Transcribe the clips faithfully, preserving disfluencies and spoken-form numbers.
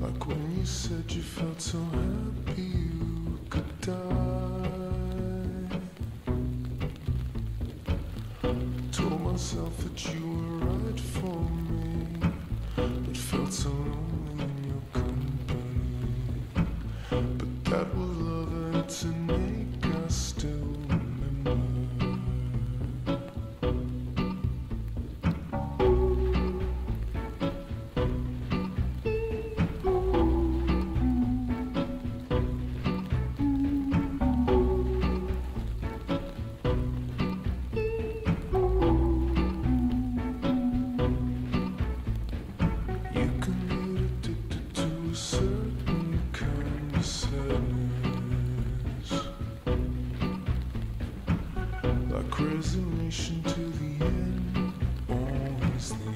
Like when you said you felt so happy you could die. Told myself that you were right for me, but felt so lonely in your company. But that was love and to make us still remember. Resignation to the end, always the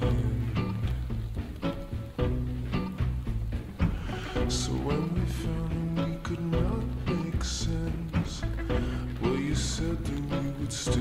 end. So when we found we could not make sense, well, you said that we would still